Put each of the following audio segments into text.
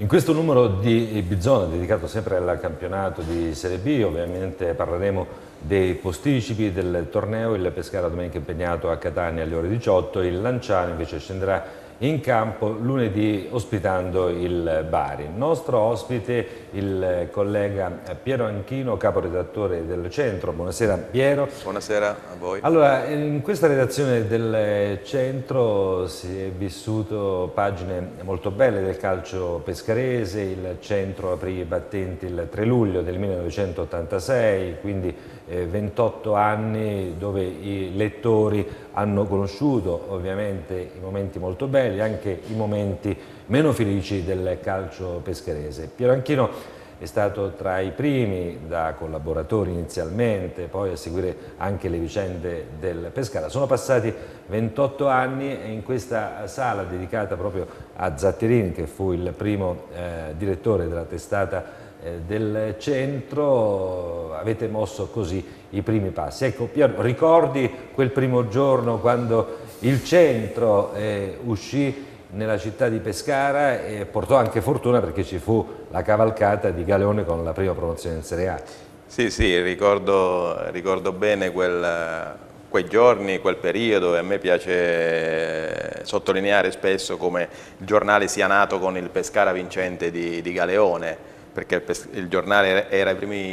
In questo numero di Bizona, dedicato sempre al campionato di Serie B, ovviamente parleremo dei posticipi del torneo. Il Pescara domenica impegnato a Catania alle ore 18, il Lanciano invece scenderà in campo lunedì ospitando il Bari. Nostro ospite il collega Piero Anchino, caporedattore del Centro. Buonasera Piero. Buonasera a voi. Allora, in questa redazione del Centro si è vissuto pagine molto belle del calcio pescarese. Il Centro aprì i battenti il 3 luglio del 1986, quindi 28 anni dove i lettori hanno conosciuto ovviamente i momenti molto belli, anche i momenti meno felici del calcio pescarese. Piero Anchino è stato tra i primi, da collaboratori inizialmente, poi a seguire anche le vicende del Pescara. Sono passati 28 anni e in questa sala dedicata proprio a Zatterini, che fu il primo direttore della testata del Centro, avete mosso così i primi passi. Ecco Piero, ricordi quel primo giorno quando il Centro uscì nella città di Pescara e portò anche fortuna perché ci fu la cavalcata di Galeone con la prima promozione in Serie A? Sì, ricordo bene quei giorni, quel periodo, e a me piace sottolineare spesso come il giornale sia nato con il Pescara vincente di Galeone, perché il giornale era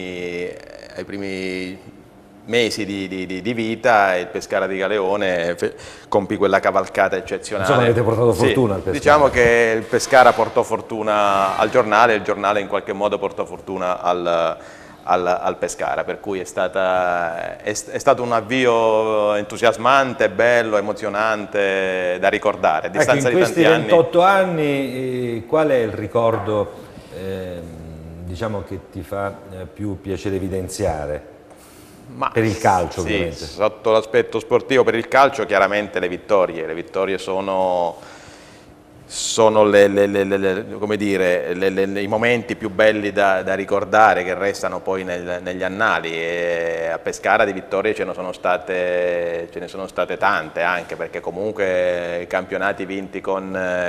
ai primi mesi di vita e il Pescara di Galeone compì quella cavalcata eccezionale. Insomma, avete portato fortuna al Pescara. Diciamo che il Pescara portò fortuna al giornale e il giornale in qualche modo portò fortuna al Pescara, per cui è stato un avvio entusiasmante, bello, emozionante da ricordare. A distanza ecco, in questi di tanti 28 anni qual è il ricordo diciamo che ti fa più piacere evidenziare? Per il calcio, sì, ovviamente. Sotto l'aspetto sportivo, per il calcio chiaramente le vittorie sono come dire, i momenti più belli da ricordare, che restano poi negli annali, e a Pescara di vittorie ce ne sono state tante, anche perché comunque i campionati vinti con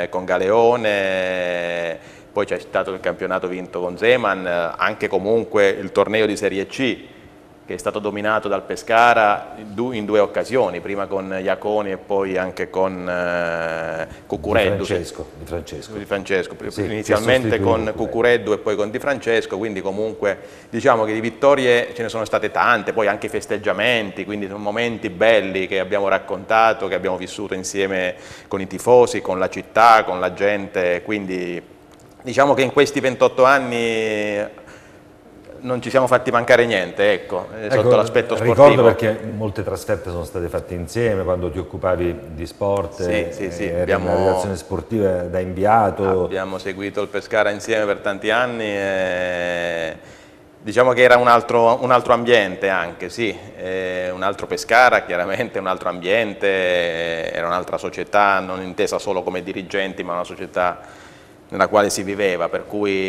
Galeone, poi c'è stato il campionato vinto con Zeman, anche comunque il torneo di Serie C, che è stato dominato dal Pescara in due occasioni, prima con Iaconi e poi anche con Cucureddu. Di Francesco. Sì, inizialmente con Cucureddu e poi con Di Francesco, quindi comunque diciamo che di vittorie ce ne sono state tante, poi anche i festeggiamenti, quindi sono momenti belli che abbiamo raccontato, che abbiamo vissuto insieme con i tifosi, con la città, con la gente, quindi diciamo che in questi 28 anni non ci siamo fatti mancare niente, ecco, sotto l'aspetto sportivo. Ricordo perché molte trasferte sono state fatte insieme, quando ti occupavi di sport, sì. Abbiamo una relazione sportiva da inviato. Abbiamo seguito il Pescara insieme per tanti anni e diciamo che era un altro ambiente anche, sì, un altro Pescara chiaramente, un altro ambiente, era un'altra società, non intesa solo come dirigenti, ma una società nella quale si viveva, per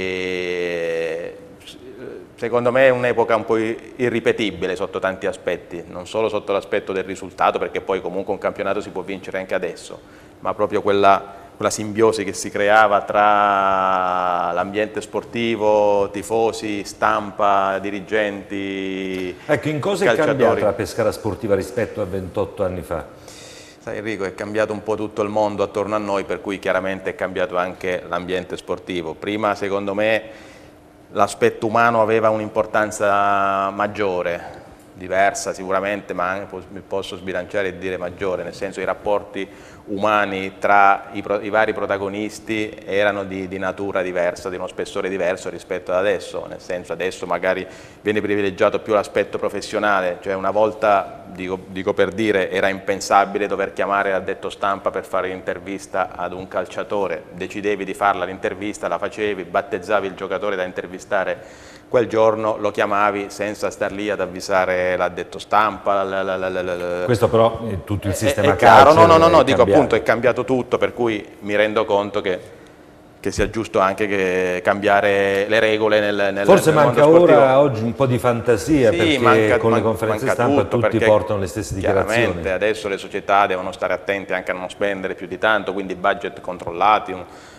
cui secondo me è un'epoca un po' irripetibile sotto tanti aspetti, non solo sotto l'aspetto del risultato, perché poi comunque un campionato si può vincere anche adesso, ma proprio quella simbiosi che si creava tra l'ambiente sportivo, tifosi, stampa, dirigenti, ecco, in cosa è cambiata la Pescara sportiva rispetto a 28 anni fa? Sai Enrico, è cambiato un po' tutto il mondo attorno a noi, per cui chiaramente è cambiato anche l'ambiente sportivo. Prima, secondo me, l'aspetto umano aveva un'importanza maggiore, diversa sicuramente, ma anche posso sbilanciare e dire maggiore, nel senso i rapporti umani tra i vari protagonisti erano di natura diversa, di uno spessore diverso rispetto ad adesso, nel senso adesso magari viene privilegiato più l'aspetto professionale, cioè una volta, dico per dire, era impensabile dover chiamare l'addetto stampa per fare l'intervista ad un calciatore, decidevi di farla l'intervista, la facevi, battezzavi il giocatore da intervistare quel giorno, lo chiamavi senza star lì ad avvisare l'addetto stampa. Questo però è tutto il sistema è chiaro, calcio. no, dico appunto è cambiato tutto, per cui mi rendo conto che sia giusto anche cambiare le regole nel Forse mondo manca sportivo. ora oggi un po' di fantasia, sì, perché con le conferenze stampa tutti portano le stesse dichiarazioni. Chiaramente adesso le società devono stare attente anche a non spendere più di tanto, quindi budget controllati,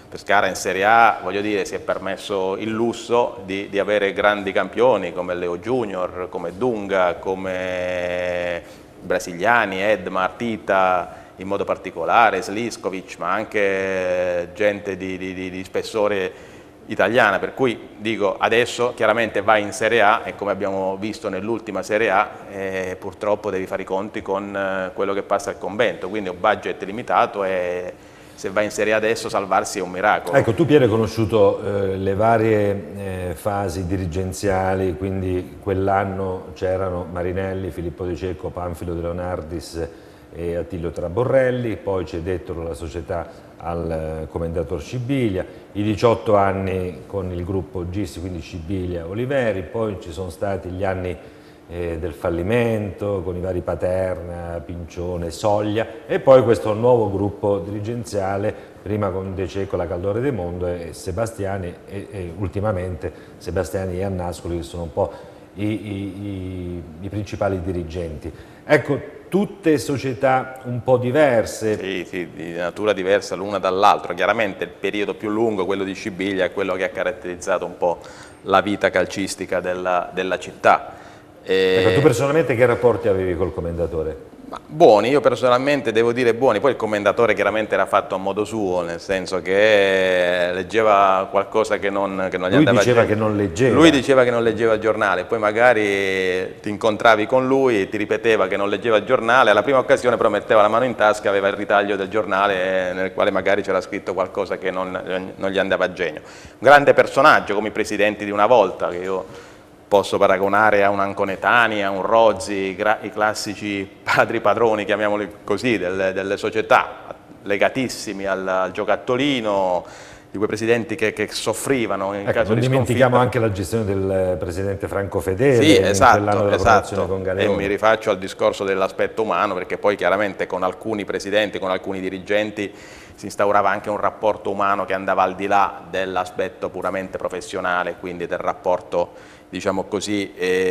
Pescara in Serie A, voglio dire, si è permesso il lusso di avere grandi campioni come Leo Junior, come Dunga, come brasiliani, Edmar, Tita, in modo particolare, Sliskovic, ma anche gente di spessore italiana, per cui dico adesso chiaramente vai in Serie A e come abbiamo visto nell'ultima Serie A purtroppo devi fare i conti con quello che passa al convento, quindi un budget limitato e se vai in Serie A adesso salvarsi è un miracolo. Ecco, tu Piero hai conosciuto le varie fasi dirigenziali, quindi quell'anno c'erano Marinelli, Filippo De Cecco, Panfilo De Leonardis e Attilio Traborrelli, poi cedettero la società al commendator Scibilia, i 18 anni con il gruppo Gissi, quindi Scibilia, Oliveri, poi ci sono stati gli anni del fallimento con i vari Paterna, Pincione, Soglia e poi questo nuovo gruppo dirigenziale, prima con De Cecco, la Caldore De Mondo e Sebastiani e ultimamente Sebastiani e Annascoli che sono un po' i principali dirigenti. Ecco, tutte società un po' diverse. Sì, di natura diversa l'una dall'altra. Chiaramente il periodo più lungo, quello di Scibilia, è quello che ha caratterizzato un po' la vita calcistica della città. Ecco, tu personalmente che rapporti avevi col commendatore? Ma buoni, io personalmente devo dire buoni, poi il commendatore chiaramente era fatto a modo suo, nel senso che leggeva qualcosa che non gli andava. Lui diceva che non leggeva. Lui diceva che non leggeva il giornale, poi magari ti incontravi con lui, ti ripeteva che non leggeva il giornale, alla prima occasione però metteva la mano in tasca, aveva il ritaglio del giornale nel quale magari c'era scritto qualcosa che non gli andava a genio. Un grande personaggio come i presidenti di una volta, che io posso paragonare a un Anconetani, a un Rozzi, i classici padri padroni, chiamiamoli così, delle società, legatissimi al giocattolino, di quei presidenti che soffrivano in caso non di dimentichiamo sconfitta. anche la gestione del presidente Franco Fedele, Sì, quell'anno della promozione con e Galeone. mi rifaccio al discorso dell'aspetto umano, perché poi chiaramente con alcuni presidenti, con alcuni dirigenti si instaurava anche un rapporto umano che andava al di là dell'aspetto puramente professionale, quindi del rapporto diciamo così,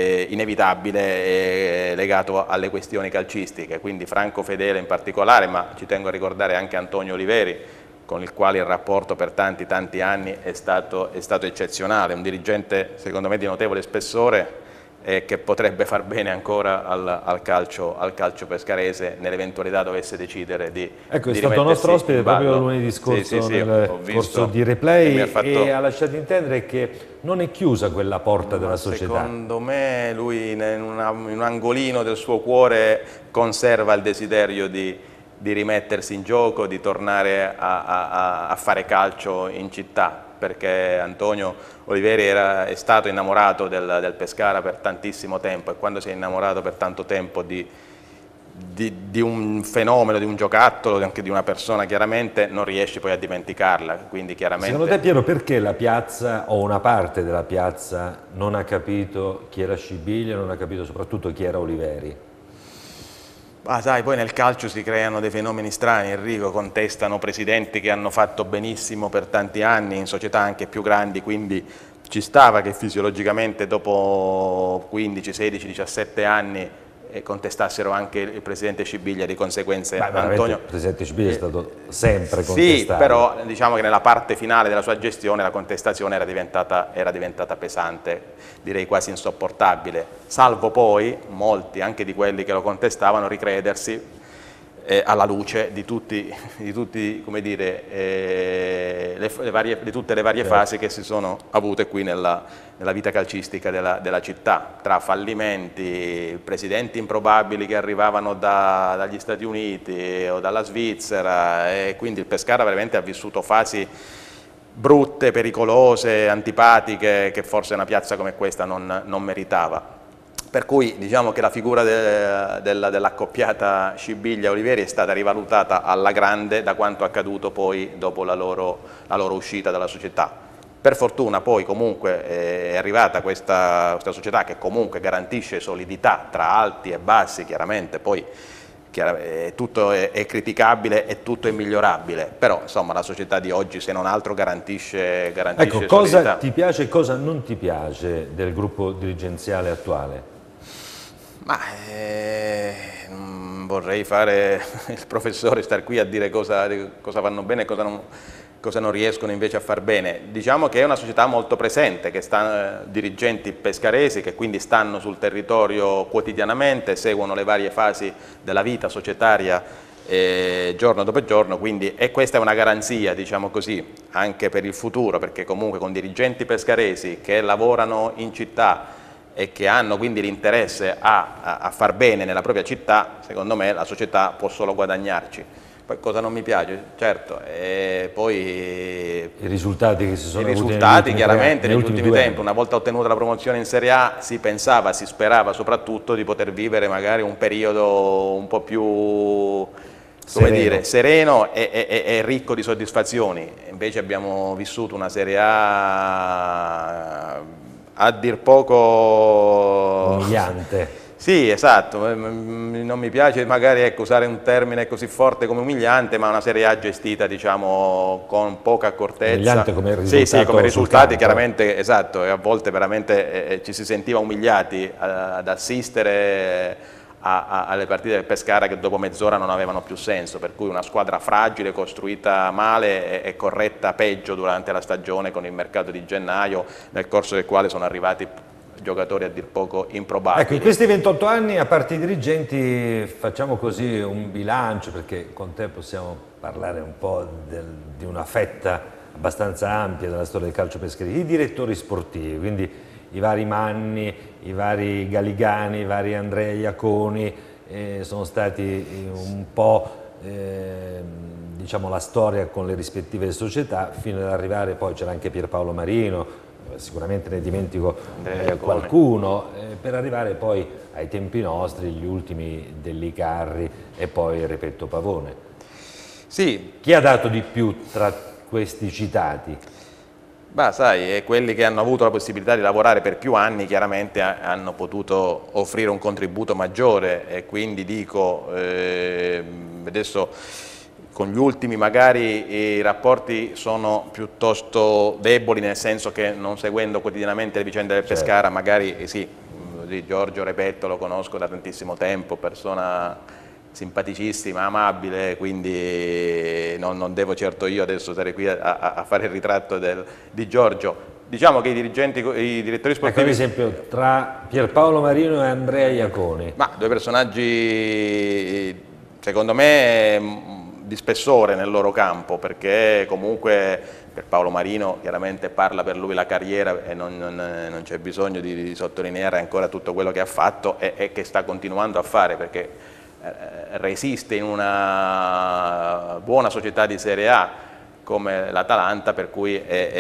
inevitabile legato alle questioni calcistiche, quindi Franco Fedele in particolare, ma ci tengo a ricordare anche Antonio Oliveri, con il quale il rapporto per tanti anni è stato eccezionale, un dirigente secondo me di notevole spessore e che potrebbe far bene ancora al calcio pescarese nell'eventualità dovesse decidere di Ecco, è di stato nostro ospite proprio ballo. lunedì scorso Sì, nel corso di Replay e ha lasciato intendere che non è chiusa quella porta della società. Secondo me lui in un angolino del suo cuore conserva il desiderio di rimettersi in gioco, di tornare a fare calcio in città, perché Antonio Oliveri è stato innamorato del Pescara per tantissimo tempo e quando si è innamorato per tanto tempo di un fenomeno, di un giocattolo, anche di una persona chiaramente, non riesci poi a dimenticarla, quindi chiaramente... Secondo te Piero perché la piazza o una parte della piazza non ha capito chi era Scibilia, non ha capito soprattutto chi era Oliveri? Ah, sai, poi nel calcio si creano dei fenomeni strani, Enrico, contestano presidenti che hanno fatto benissimo per tanti anni in società anche più grandi, quindi ci stava che fisiologicamente dopo 15, 16, 17 anni contestassero anche il presidente Scibilia, di conseguenza Antonio... Il presidente Scibilia è stato sempre contestato. Sì, però diciamo che nella parte finale della sua gestione la contestazione era diventata pesante, direi quasi insopportabile, salvo poi molti, anche di quelli che lo contestavano, ricredersi alla luce di tutte le varie fasi che si sono avute qui nella vita calcistica della città, tra fallimenti, presidenti improbabili che arrivavano dagli Stati Uniti o dalla Svizzera, e quindi il Pescara veramente ha vissuto fasi brutte, pericolose, antipatiche, che forse una piazza come questa non meritava. Per cui diciamo che la figura dell'accoppiata Scibilia-Oliveri è stata rivalutata alla grande da quanto accaduto poi dopo la loro uscita dalla società. Per fortuna poi comunque è arrivata questa società che comunque garantisce solidità tra alti e bassi, chiaramente poi tutto è criticabile e tutto è migliorabile, però insomma la società di oggi se non altro garantisce Ecco, solidità. cosa ti piace e cosa non ti piace del gruppo dirigenziale attuale? Ma non vorrei fare il professore, star qui a dire cosa vanno bene e cosa cosa non riescono invece a far bene. Diciamo che è una società molto presente, che sta dirigenti pescaresi che quindi stanno sul territorio quotidianamente, seguono le varie fasi della vita societaria giorno dopo giorno, quindi, e questa è una garanzia, diciamo così, anche per il futuro, perché comunque con dirigenti pescaresi che lavorano in città e che hanno quindi l'interesse a far bene nella propria città, secondo me la società può solo guadagnarci. Poi cosa non mi piace? Certo, e poi i risultati che si sono avuti chiaramente negli ultimi tempi, una volta ottenuta la promozione in Serie A, si pensava, si sperava soprattutto di poter vivere magari un periodo un po' più, come dire, sereno e ricco di soddisfazioni. Invece abbiamo vissuto una Serie a dir poco umiliante. Sì, esatto, non mi piace magari usare un termine così forte come umiliante, ma una Serie A gestita, diciamo, con poca accortezza. Umiliante come risultato. Sì, come risultati chiaramente, esatto, e a volte veramente ci si sentiva umiliati ad assistere alle partite del Pescara che dopo mezz'ora non avevano più senso, per cui una squadra fragile, costruita male e corretta peggio durante la stagione con il mercato di gennaio, nel corso del quale sono arrivati giocatori a dir poco improbabili. Ecco, in questi 28 anni, a parte i dirigenti, facciamo così un bilancio, perché con te possiamo parlare un po' di una fetta abbastanza ampia della storia del calcio pescarese, i direttori sportivi, quindi i vari Manni, i vari Galigani, i vari Andrea Iaconi, sono stati un po' diciamo la storia con le rispettive società, fino ad arrivare, poi c'era anche Pierpaolo Marino, sicuramente ne dimentico qualcuno, per arrivare poi ai tempi nostri, gli ultimi dell'Icarri e poi Repetto Pavone. Sì. Chi ha dato di più tra questi citati? Beh, sai, quelli che hanno avuto la possibilità di lavorare per più anni chiaramente hanno potuto offrire un contributo maggiore e quindi dico, adesso con gli ultimi magari i rapporti sono piuttosto deboli, nel senso che non seguendo quotidianamente le vicende del Pescara, magari sì, Giorgio Repetto lo conosco da tantissimo tempo, persona simpaticissima, amabile, quindi non devo certo io adesso stare qui a fare il ritratto di Giorgio. Diciamo che i direttori sportivi... Ecco, ad esempio, tra Pierpaolo Marino e Andrea Iaconi. Ma due personaggi, secondo me, di spessore nel loro campo, perché comunque Pierpaolo Marino chiaramente parla per lui la carriera e non c'è bisogno di sottolineare ancora tutto quello che ha fatto e che sta continuando a fare, perché resiste in una buona società di Serie A come l'Atalanta, per cui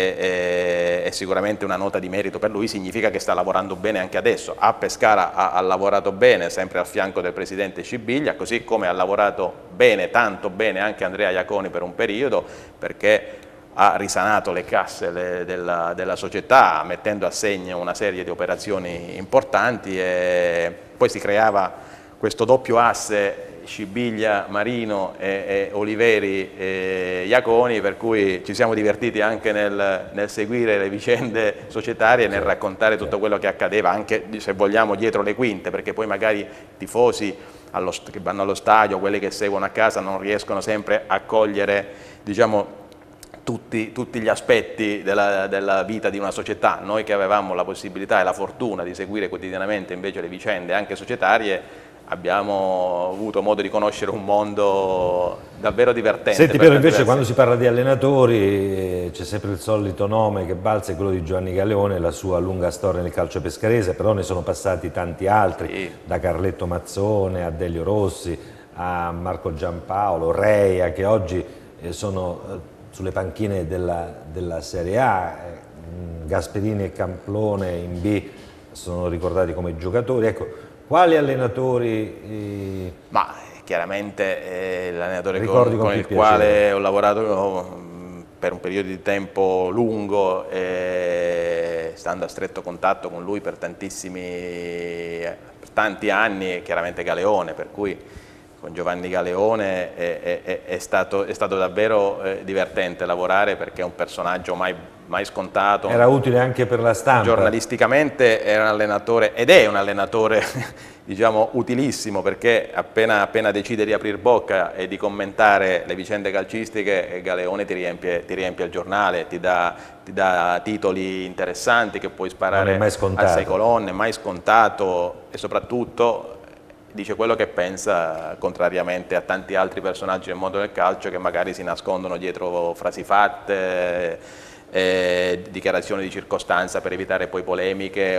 è sicuramente una nota di merito per lui, significa che sta lavorando bene anche adesso. A Pescara ha lavorato bene, sempre al fianco del presidente Scibiglia, così come ha lavorato bene, tanto bene anche Andrea Iaconi per un periodo, perché ha risanato le casse della società, mettendo a segno una serie di operazioni importanti, e poi si creava questo doppio asse Scibiglia, Marino e Oliveri e Iaconi, per cui ci siamo divertiti anche nel seguire le vicende societarie e nel raccontare tutto quello che accadeva, anche se vogliamo dietro le quinte, perché poi magari i tifosi che vanno allo stadio, quelli che seguono a casa, non riescono sempre a cogliere, diciamo, tutti gli aspetti della vita di una società. Noi che avevamo la possibilità e la fortuna di seguire quotidianamente invece le vicende anche societarie, abbiamo avuto modo di conoscere un mondo davvero divertente. Senti, però invece quando si parla di allenatori c'è sempre il solito nome che balza, è quello di Giovanni Galeone, la sua lunga storia nel calcio pescarese, però ne sono passati tanti altri, sì, da Carletto Mazzone a Delio Rossi a Marco Giampaolo, Reia, che oggi sono sulle panchine della Serie A, Gasperini e Camplone in B sono ricordati come giocatori. Ecco, quali allenatori? Ma chiaramente l'allenatore con il quale ho lavorato per un periodo di tempo lungo, stando a stretto contatto con lui per tanti anni, chiaramente Galeone, per cui Giovanni Galeone è stato davvero divertente lavorare, perché è un personaggio mai scontato. Era utile anche per la stampa. Giornalisticamente era un allenatore, ed è un allenatore diciamo utilissimo, perché appena decide di aprire bocca e di commentare le vicende calcistiche, Galeone ti riempie il giornale, ti dà titoli interessanti che puoi sparare a 6 colonne, mai scontato, e soprattutto dice quello che pensa, contrariamente a tanti altri personaggi del mondo del calcio che magari si nascondono dietro frasi fatte, dichiarazioni di circostanza per evitare poi polemiche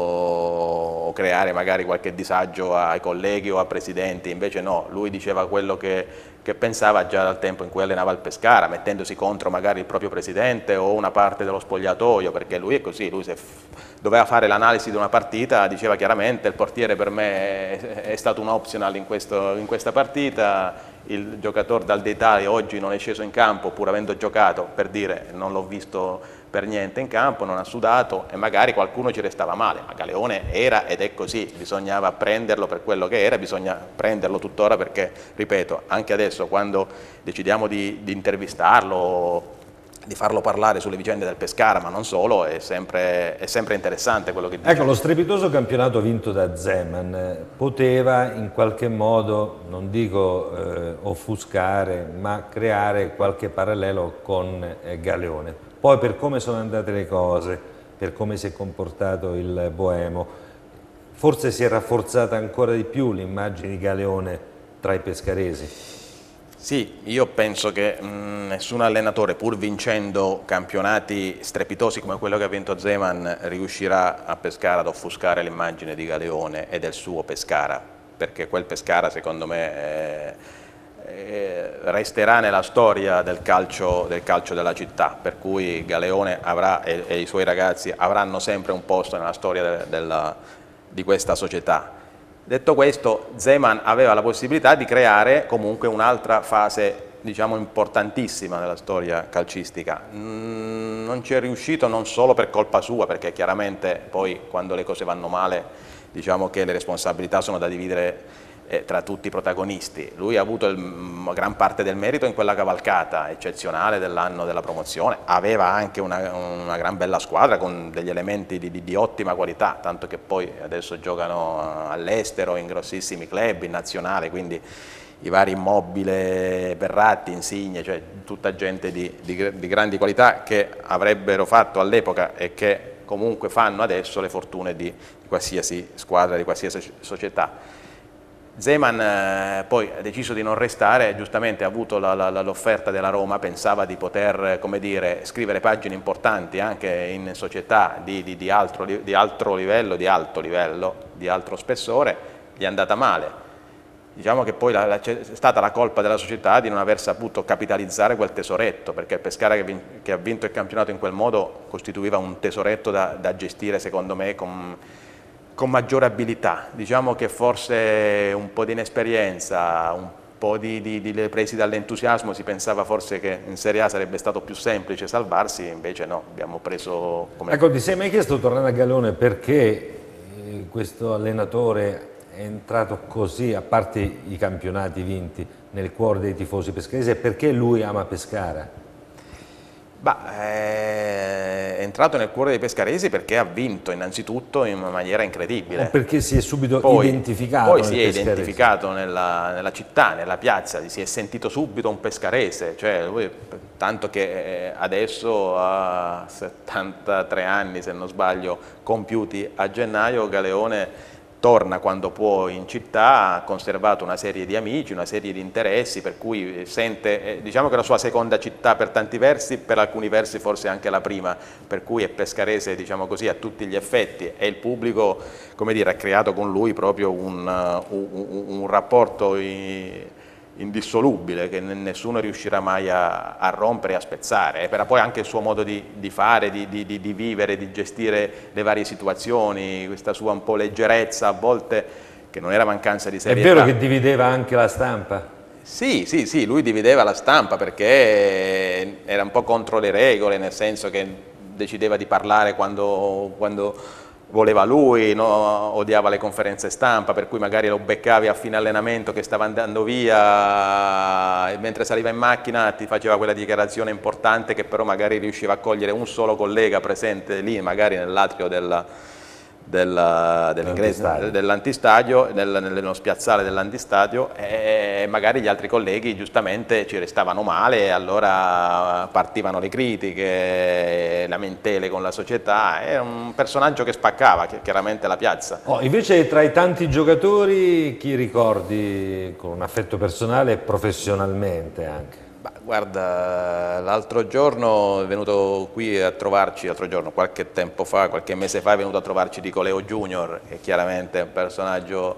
o creare magari qualche disagio ai colleghi o a presidenti. Invece no, lui diceva quello che pensava già dal tempo in cui allenava il Pescara, mettendosi contro magari il proprio presidente o una parte dello spogliatoio, perché lui è così, lui se doveva fare l'analisi di una partita diceva chiaramente: il portiere per me è stato un optional in questa partita, il giocatore dal D'Italia oggi non è sceso in campo pur avendo giocato, per dire non l'ho visto per niente in campo, non ha sudato, e magari qualcuno ci restava male, ma Galeone era ed è così, bisognava prenderlo per quello che era, bisogna prenderlo tuttora, perché, ripeto, anche adesso quando decidiamo di intervistarlo, di farlo parlare sulle vicende del Pescara, ma non solo, è sempre interessante quello che dice. Ecco, lo strepitoso campionato vinto da Zeman poteva in qualche modo, non dico offuscare, ma creare qualche parallelo con Galeone. Poi, per come sono andate le cose, per come si è comportato il Boemo, forse si è rafforzata ancora di più l'immagine di Galeone tra i pescaresi. Sì, io penso che nessun allenatore, pur vincendo campionati strepitosi come quello che ha vinto Zeman, riuscirà a Pescara ad offuscare l'immagine di Galeone e del suo Pescara, perché quel Pescara, secondo me, resterà nella storia del calcio della città, per cui Galeone avrà e i suoi ragazzi avranno sempre un posto nella storia di questa società. Detto questo, Zeman aveva la possibilità di creare comunque un'altra fase, diciamo, importantissima della storia calcistica. Non ci è riuscito non solo per colpa sua, perché chiaramente poi quando le cose vanno male, diciamo che le responsabilità sono da dividere tra tutti i protagonisti. Lui ha avuto gran parte del merito in quella cavalcata eccezionale dell'anno della promozione, aveva anche una gran bella squadra con degli elementi di ottima qualità, tanto che poi adesso giocano all'estero in grossissimi club, in nazionale, quindi i vari Immobile, Berratti, Insigne, cioè tutta gente di grandi qualità che avrebbero fatto all'epoca e che comunque fanno adesso le fortune di qualsiasi squadra, di qualsiasi società. Zeman poi ha deciso di non restare, giustamente ha avuto l'offerta della Roma, pensava di poter, come dire, scrivere pagine importanti anche in società di alto livello, di altro spessore, gli è andata male. Diciamo che poi è stata la colpa della società di non aver saputo capitalizzare quel tesoretto, perché il Pescara che ha vinto il campionato in quel modo costituiva un tesoretto da gestire, secondo me, con maggiore abilità. Diciamo che forse un po' di inesperienza, un po' presi dall'entusiasmo, si pensava forse che in Serie A sarebbe stato più semplice salvarsi, invece no, abbiamo preso come... Ecco, ti sei mai chiesto, tornando a Galeone, perché questo allenatore è entrato così, a parte i campionati vinti, nel cuore dei tifosi pescaresi, e perché lui ama Pescara? È entrato nel cuore dei pescaresi perché ha vinto innanzitutto in maniera incredibile. O perché si è subito identificato Poi si è identificato nella città, nella piazza, si è sentito subito un pescarese, cioè lui, tanto che adesso ha 73 anni, se non sbaglio, compiuti a gennaio. Galeone torna quando può in città, ha conservato una serie di amici, una serie di interessi, per cui sente, diciamo che è la sua seconda città per tanti versi, per alcuni versi forse anche la prima, per cui è pescarese, diciamo così, a tutti gli effetti, e il pubblico, come dire, ha creato con lui proprio un rapporto indissolubile che nessuno riuscirà mai a rompere e a spezzare, però poi anche il suo modo di fare, di vivere, di gestire le varie situazioni, questa sua un po' leggerezza a volte, che non era mancanza di serietà. È vero che divideva anche la stampa? Sì, lui divideva la stampa perché era un po' contro le regole, nel senso che decideva di parlare quando voleva lui, no? Odiava le conferenze stampa, per cui magari lo beccavi a fine allenamento che stava andando via e mentre saliva in macchina ti faceva quella dichiarazione importante che però magari riusciva a cogliere un solo collega presente lì, magari nell'atrio dell'antistadio, nello spiazzale dell'antistadio, e magari gli altri colleghi giustamente ci restavano male e allora partivano le critiche, lamentele con la società. È un personaggio che spaccava chiaramente la piazza. Invece tra i tanti giocatori chi ricordi con un affetto personale e professionalmente anche? Guarda, l'altro giorno è venuto qui a trovarci, qualche tempo fa, qualche mese fa, è venuto a trovarci Di Coleo Junior, che chiaramente è un personaggio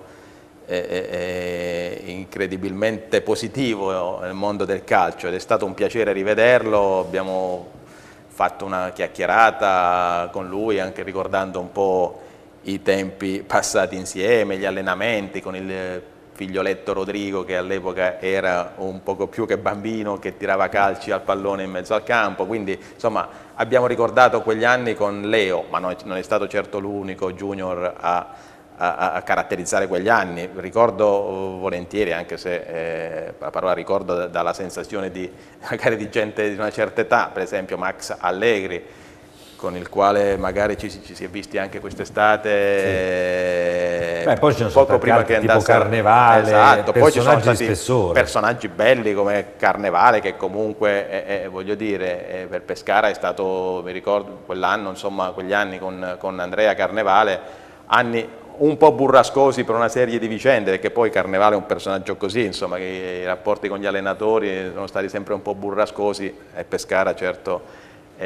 incredibilmente positivo nel mondo del calcio ed è stato un piacere rivederlo. Abbiamo fatto una chiacchierata con lui anche ricordando un po' i tempi passati insieme, gli allenamenti con il figlioletto Rodrigo che all'epoca era un poco più che bambino, che tirava calci al pallone in mezzo al campo, quindi insomma abbiamo ricordato quegli anni con Leo, ma non è stato certo l'unico Junior a caratterizzare quegli anni. Ricordo volentieri, anche se la parola ricordo dalla sensazione magari di gente di una certa età, per esempio Max Allegri, con il quale magari ci si è visti anche quest'estate, sì. Poi ci sono poco prima che andasse tipo Carnevale, esatto, poi ci sono stati spessore. Personaggi belli come Carnevale, che comunque voglio dire, per Pescara è stato, mi ricordo quell'anno, insomma quegli anni con Andrea Carnevale, anni un po' burrascosi per una serie di vicende, perché poi Carnevale è un personaggio così, insomma, che i rapporti con gli allenatori sono stati sempre un po' burrascosi e Pescara certo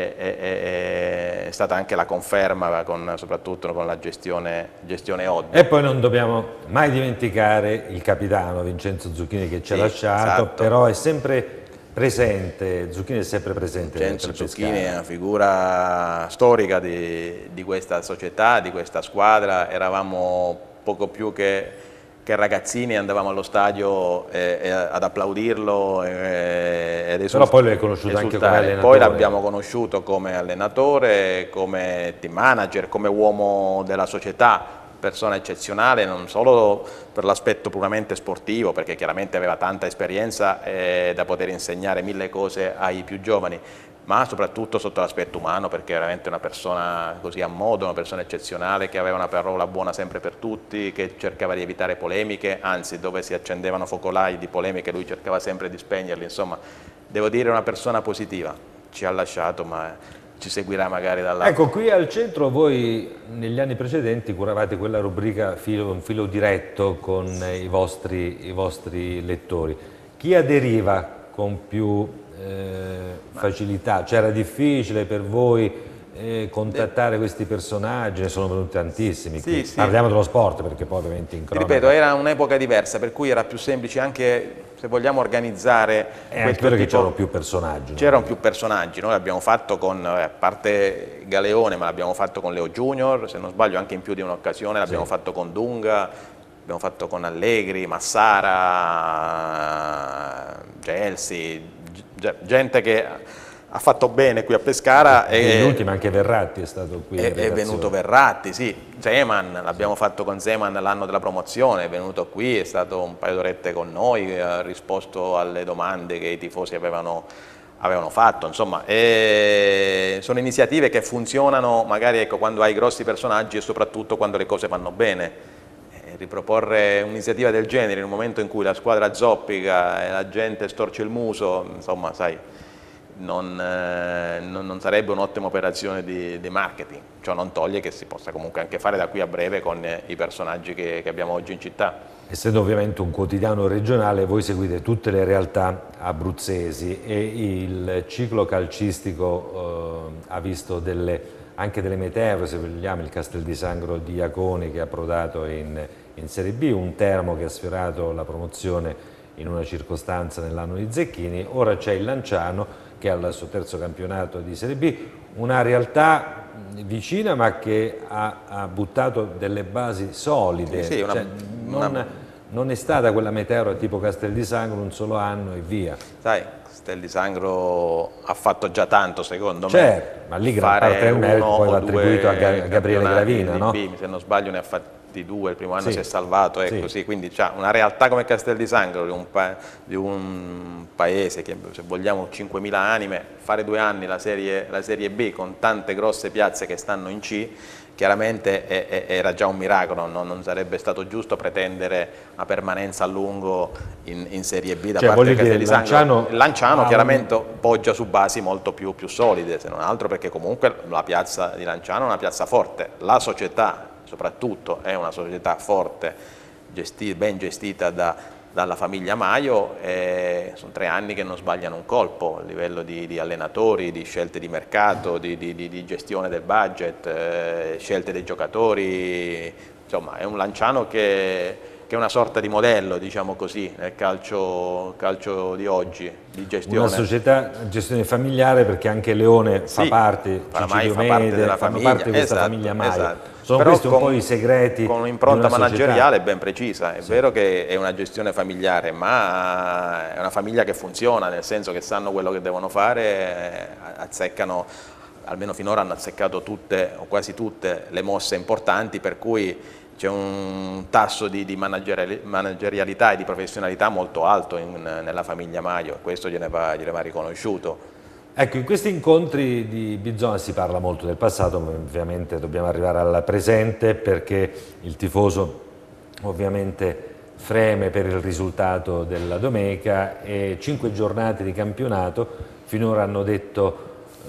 è stata anche la conferma, soprattutto con la gestione Oddi. E poi non dobbiamo mai dimenticare il capitano Vincenzo Zucchini che ci ha lasciato, esatto. Però è sempre presente, Zucchini è sempre presente. Vincenzo Zucchini è una figura storica di questa società, di questa squadra. Eravamo poco più che ragazzini, andavamo allo stadio ad applaudirlo però poi l'hai conosciuto anche come allenatore. Poi l'abbiamo conosciuto come allenatore, come team manager, come uomo della società, persona eccezionale non solo per l'aspetto puramente sportivo, perché chiaramente aveva tanta esperienza da poter insegnare mille cose ai più giovani, ma soprattutto sotto l'aspetto umano, perché è veramente una persona così a modo, una persona eccezionale che aveva una parola buona sempre per tutti, che cercava di evitare polemiche, anzi dove si accendevano focolai di polemiche lui cercava sempre di spegnerli, insomma devo dire una persona positiva. Ci ha lasciato, ma ci seguirà magari dall'altro. Ecco, qui al centro voi negli anni precedenti curavate quella rubrica un filo diretto con i vostri lettori. Chi aderiva con più facilità? C'era difficile per voi contattare questi personaggi? Ne sono venuti tantissimi. Sì. Parliamo dello sport perché poi ovviamente in cronaca. Ti ripeto, era un'epoca diversa, per cui era più semplice anche, se vogliamo, organizzare. È anche vero che c'erano più personaggi. C'erano più personaggi, noi l'abbiamo fatto con, a parte Galeone, ma l'abbiamo fatto con Leo Junior, se non sbaglio anche in più di un'occasione, l'abbiamo fatto con Dunga, l'abbiamo fatto con Allegri, Massara, Gelsi, gente che ha fatto bene qui a Pescara. E l'ultimo anche Verratti è stato qui. È venuto Verratti, sì. Zeman, l'abbiamo fatto con Zeman l'anno della promozione, è venuto qui, è stato un paio d'orette con noi, ha risposto alle domande che i tifosi avevano fatto, insomma, sono iniziative che funzionano magari, ecco, quando hai grossi personaggi e soprattutto quando le cose vanno bene. Riproporre un'iniziativa del genere in un momento in cui la squadra zoppica e la gente storce il muso, insomma, sai, non sarebbe un'ottima operazione di marketing. Ciò non toglie che si possa comunque anche fare da qui a breve con i personaggi che abbiamo oggi in città. Essendo ovviamente un quotidiano regionale, voi seguite tutte le realtà abruzzesi e il ciclo calcistico ha visto anche delle meteore, se vogliamo, il Castel di Sangro di Iaconi che ha approdato in Serie B, un Teramo che ha sfiorato la promozione in una circostanza nell'anno di Zecchini, ora c'è il Lanciano che ha il suo terzo campionato di Serie B, una realtà vicina ma che ha buttato delle basi solide, non è stata quella meteora tipo Castel di Sangro un solo anno e via. Sai, Castel di Sangro ha fatto già tanto secondo me. Certo, ma lì gran parte del merito poi va attribuito a Gabriele Gravina, no? B, se non sbaglio ne ha fatti 2, il primo anno Sì, si è salvato, ecco, sì. sì, quindi c'ha una realtà come Castel di Sangro, di un paese che se vogliamo 5.000 anime, fare 2 anni la serie B con tante grosse piazze che stanno in C, chiaramente era già un miracolo, non sarebbe stato giusto pretendere una permanenza a lungo in Serie B da parte del Castel di Sangro. Lanciano chiaramente poggia su basi molto più solide, se non altro perché comunque la piazza di Lanciano è una piazza forte, la società soprattutto è una società forte, ben gestita dalla famiglia Maio, e sono 3 anni che non sbagliano un colpo a livello di allenatori, di scelte di mercato, di gestione del budget, scelte dei giocatori, insomma è un Lanciano che è una sorta di modello, diciamo così, nel calcio di oggi, di gestione. Una società a gestione familiare, perché anche Leone fa parte, Maio fa parte della famiglia, parte di questa famiglia Maio. Esatto. Sono Però questi un po' i segreti con un'impronta di una manageriale ben precisa. È vero che è una gestione familiare, ma è una famiglia che funziona, nel senso che sanno quello che devono fare, azzeccano, almeno finora hanno azzeccato tutte o quasi tutte le mosse importanti, per cui c'è un tasso di managerialità e di professionalità molto alto nella famiglia Maio, e questo gliene va riconosciuto. Ecco, in questi incontri di Bizzona si parla molto del passato, ma ovviamente dobbiamo arrivare al presente, perché il tifoso ovviamente freme per il risultato della domenica, e 5 giornate di campionato finora hanno detto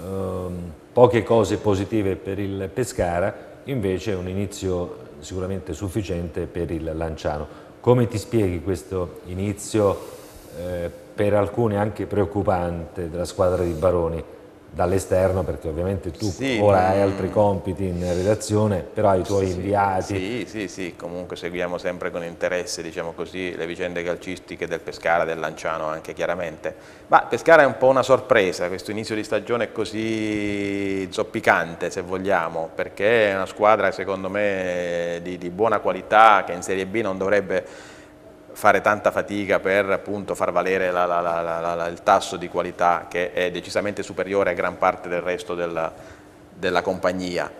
poche cose positive per il Pescara, invece è un inizio sicuramente sufficiente per il Lanciano. Come ti spieghi questo inizio per alcuni anche preoccupante della squadra di Baroni dall'esterno, perché ovviamente tu ora hai altri compiti in redazione, però hai i tuoi inviati. Sì, comunque seguiamo sempre con interesse, diciamo così, le vicende calcistiche del Pescara, del Lanciano anche chiaramente. Ma Pescara è un po' una sorpresa, questo inizio di stagione è così zoppicante se vogliamo, perché è una squadra secondo me di buona qualità, che in Serie B non dovrebbe fare tanta fatica per appunto far valere il tasso di qualità, che è decisamente superiore a gran parte del resto della compagnia.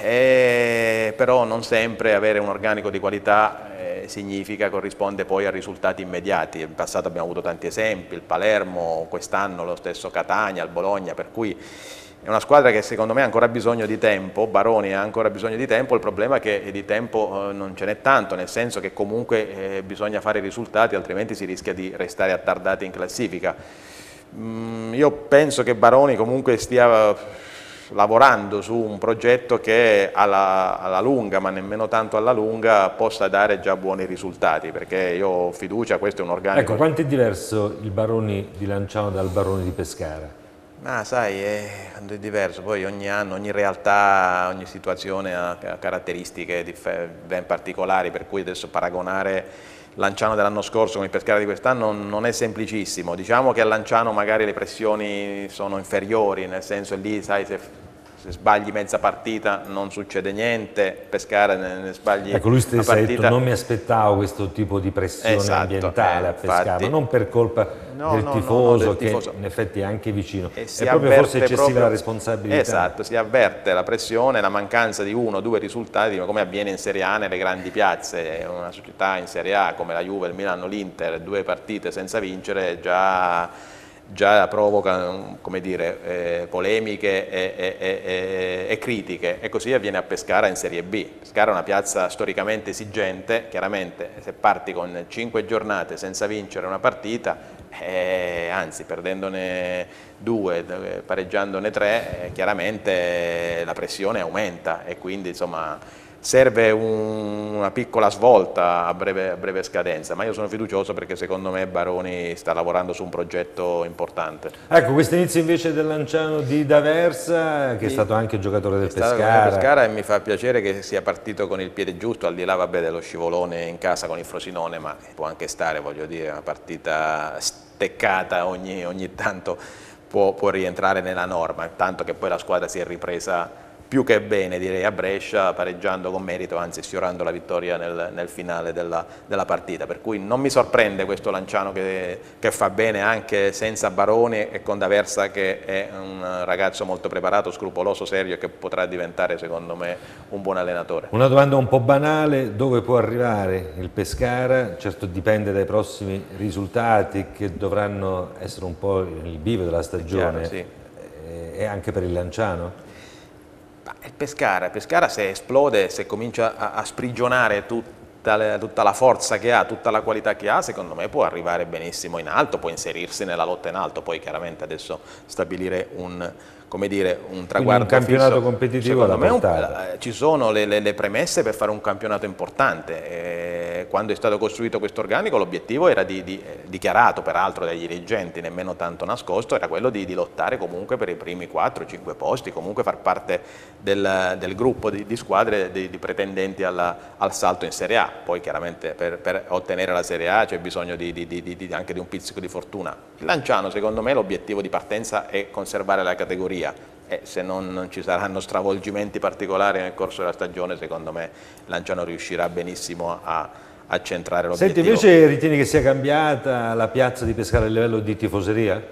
Però non sempre avere un organico di qualità corrisponde poi a risultati immediati. In passato abbiamo avuto tanti esempi, il Palermo, quest'anno lo stesso Catania, il Bologna, per cui è una squadra che secondo me ha ancora bisogno di tempo, Baroni ha ancora bisogno di tempo, il problema è che di tempo non ce n'è tanto, nel senso che comunque bisogna fare i risultati, altrimenti si rischia di restare attardati in classifica. Io penso che Baroni comunque stia lavorando su un progetto che alla lunga, ma nemmeno tanto alla lunga, possa dare già buoni risultati, perché io ho fiducia, questo è un organico. Ecco, quanto è diverso il Baroni di Lanciano dal Baroni di Pescara? Ma sai, è diverso, poi ogni anno, ogni realtà, ogni situazione ha caratteristiche ben particolari, per cui adesso paragonare Lanciano dell'anno scorso con il Pescara di quest'anno non è semplicissimo. Diciamo che a Lanciano magari le pressioni sono inferiori, nel senso che lì, sai, se sbagli mezza partita non succede niente, Pescara ne sbagli ecco, lui stesso una ha partita. detto: non mi aspettavo questo tipo di pressione ambientale a Pescara, infatti, ma non per colpa del tifoso, che in effetti è anche vicino, è proprio forse eccessiva la responsabilità. Esatto, si avverte la pressione, la mancanza di 1 o 2 risultati, come avviene in Serie A nelle grandi piazze. Una società in Serie A come la Juve, il Milano, l'Inter, 2 partite senza vincere già provoca, come dire, polemiche e critiche, e così avviene a Pescara in Serie B. Pescara è una piazza storicamente esigente, chiaramente se parti con 5 giornate senza vincere una partita, anzi perdendone 2, pareggiandone 3, chiaramente la pressione aumenta, e quindi insomma serve una piccola svolta a breve scadenza, ma io sono fiducioso perché secondo me Baroni sta lavorando su un progetto importante. Ecco, questo inizio invece del Lanciano di D'Aversa, che è stato anche giocatore del Pescara. E mi fa piacere che sia partito con il piede giusto, al di là dello scivolone in casa con il Frosinone, ma può anche stare, voglio dire, una partita steccata ogni tanto può rientrare nella norma, tanto che poi la squadra si è ripresa più che bene, direi, a Brescia, pareggiando con merito, anzi sfiorando la vittoria nel finale della partita, per cui non mi sorprende questo Lanciano che fa bene anche senza Baroni e con D'Aversa, che è un ragazzo molto preparato, scrupoloso, serio e che potrà diventare secondo me un buon allenatore. Una domanda un po' banale: dove può arrivare il Pescara? Certo dipende dai prossimi risultati che dovranno essere un po' il bivio della stagione. Chiaro, sì. E anche per il Lanciano? Il Pescara se esplode, se comincia a sprigionare tutta la forza che ha, tutta la qualità che ha, secondo me può arrivare benissimo in alto, può inserirsi nella lotta in alto, poi chiaramente adesso stabilire un traguardo un campionato fisso, competitivo alla portata. ci sono le premesse per fare un campionato importante. Quando è stato costruito questo organico l'obiettivo era dichiarato peraltro dai dirigenti, nemmeno tanto nascosto, era quello di lottare comunque per i primi 4-5 posti, comunque far parte del gruppo di squadre di pretendenti al salto in Serie A. Poi chiaramente per ottenere la Serie A c'è bisogno anche di un pizzico di fortuna. Il Lanciano secondo me l'obiettivo di partenza è conservare la categoria, e se non ci saranno stravolgimenti particolari nel corso della stagione, secondo me Lanciano riuscirà benissimo a centrare l'obiettivo. Senti, invece ritieni che sia cambiata la piazza di Pescara a livello di tifoseria?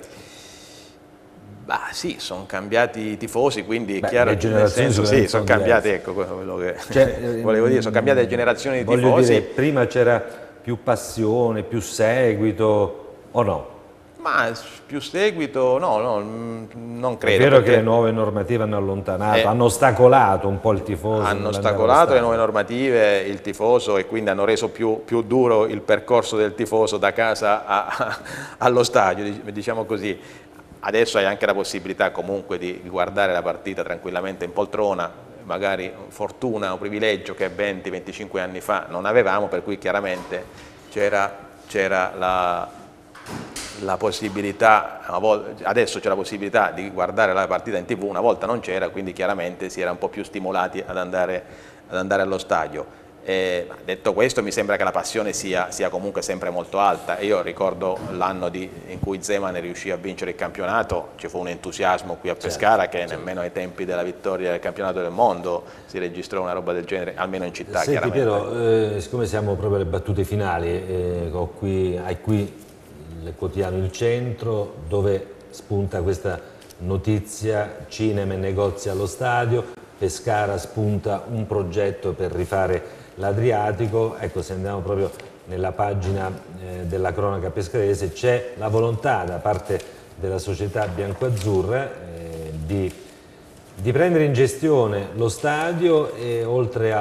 Sì, sono cambiati i tifosi, quindi è chiaro, le generazioni nel senso, sì, sono cambiati, ecco quello che volevo dire, sono cambiate le generazioni di tifosi. Dire, prima c'era più passione, più seguito, o no? Ma più seguito, no, non credo. È vero che le nuove normative hanno allontanato, hanno ostacolato un po' il tifoso. Hanno ostacolato le nuove normative, il tifoso, e quindi hanno reso più duro il percorso del tifoso da casa allo stadio, diciamo così. Adesso hai anche la possibilità comunque di guardare la partita tranquillamente in poltrona, magari fortuna o privilegio che 20-25 anni fa non avevamo, per cui chiaramente c'era la possibilità, adesso c'è la possibilità di guardare la partita in TV, una volta non c'era, quindi chiaramente si era un po' più stimolati ad andare allo stadio. Detto questo, mi sembra che la passione sia comunque sempre molto alta. Io ricordo l'anno in cui Zeman riuscì a vincere il campionato, ci fu un entusiasmo qui a Pescara che nemmeno ai tempi della vittoria del campionato del mondo si registrò una roba del genere, almeno in città. Senti Piero, siccome siamo proprio alle battute finali, hai qui il quotidiano Il Centro, dove spunta questa notizia: cinema e negozi allo stadio, Pescara spunta un progetto per rifare l'Adriatico. Ecco, se andiamo proprio nella pagina della cronaca pescarese, c'è la volontà da parte della società biancoazzurra di prendere in gestione lo stadio e oltre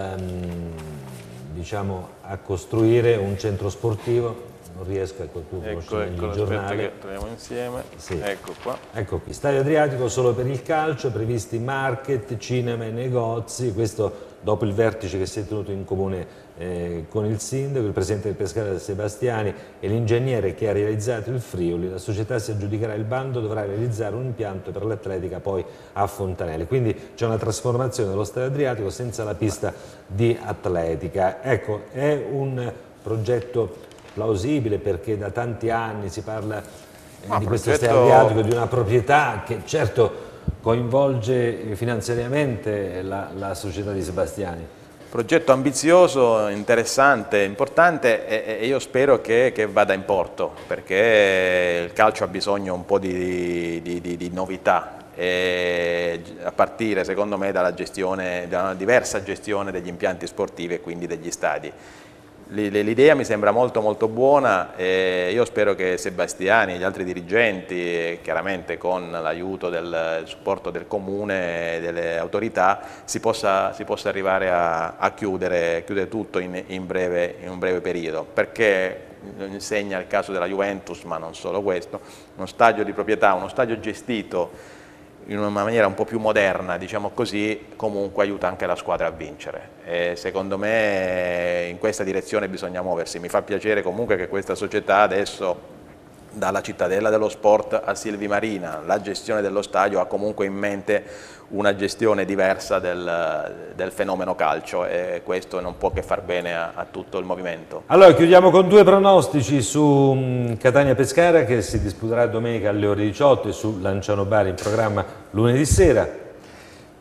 diciamo, a costruire un centro sportivo. Non riesco, ecco, tu conosci meglio il giornale. Che troviamo insieme, sì. Ecco qua. Ecco qui, Stadio Adriatico solo per il calcio, previsti market, cinema e negozi. Questo dopo il vertice che si è tenuto in comune con il sindaco, il presidente del Pescara Sebastiani e l'ingegnere che ha realizzato il Friuli. La società si aggiudicherà il bando, dovrà realizzare un impianto per l'atletica poi a Fontanelle. Quindi c'è una trasformazione dello Stadio Adriatico senza la pista di atletica. Ecco, è un progetto plausibile, perché da tanti anni si parla di questo Stadio Adriatico, di una proprietà che certo coinvolge finanziariamente la società di Sebastiani. Progetto ambizioso, interessante, importante, e io spero che vada in porto, perché il calcio ha bisogno un po' di novità, a partire secondo me da una diversa gestione degli impianti sportivi e quindi degli stadi. L'idea mi sembra molto buona, e io spero che Sebastiani e gli altri dirigenti, chiaramente con l'aiuto del supporto del comune e delle autorità, si possa arrivare a chiudere tutto in un breve periodo, perché insegna il caso della Juventus, ma non solo questo, uno stadio di proprietà, uno stadio gestito in una maniera un po' più moderna, diciamo così, comunque aiuta anche la squadra a vincere. E secondo me in questa direzione bisogna muoversi. Mi fa piacere comunque che questa società adesso, dalla cittadella dello sport a Silvi Marina, la gestione dello stadio, ha comunque in mente una gestione diversa del fenomeno calcio, e questo non può che far bene a tutto il movimento. Allora chiudiamo con due pronostici su Catania-Pescara, che si disputerà domenica alle ore 18, e su Lanciano-Bari in programma lunedì sera.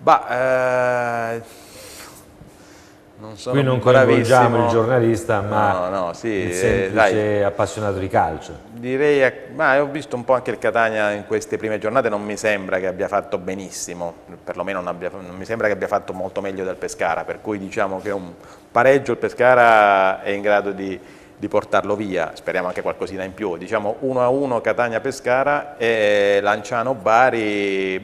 Non sono Qui non coinvolgiamo il giornalista, ma sì, il semplice appassionato di calcio. Direi, ma ho visto un po' anche il Catania in queste prime giornate, non mi sembra che abbia fatto benissimo, perlomeno non mi sembra che abbia fatto molto meglio del Pescara, per cui diciamo che un pareggio il Pescara è in grado di portarlo via, speriamo anche qualcosina in più, diciamo 1-1 Catania-Pescara e Lanciano-Bari,